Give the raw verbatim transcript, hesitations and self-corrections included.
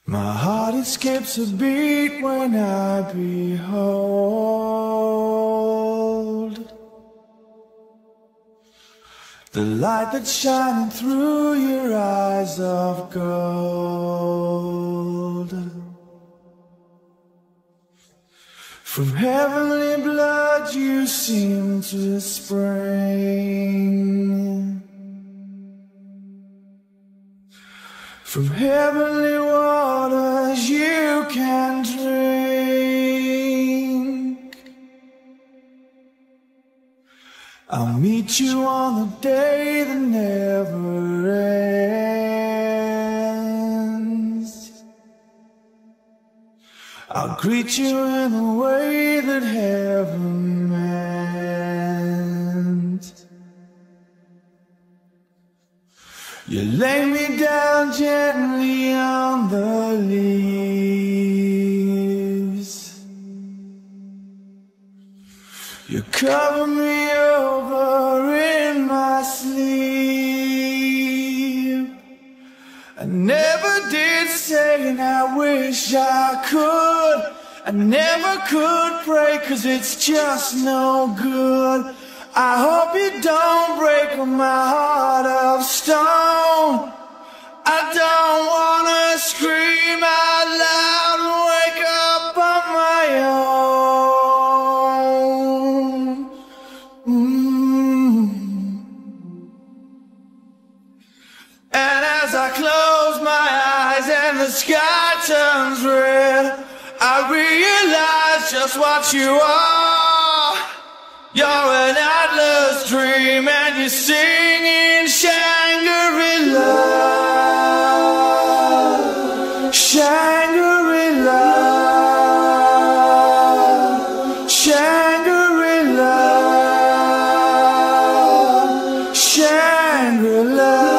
My heart it skips a beat when I behold the light that's shining through your eyes of gold. From heavenly blood you seem to spring, from heavenly waters you can drink. I'll meet you on the day that never ends. I'll greet you in the way that heaven meant. You lay me down gently on the leaves. You cover me over in my sleep. I never did say and I wish I could. I never could pray 'cause it's just no good. I hope you don't break my heart of stone. I don't wanna scream out loud and wake up on my own. Mm. And as I close my eyes and the sky turns red, I realize just what you are. You're an Atlas dream and you're singing Shangri-La, Shangri-La, Shangri-La, Shangri-La.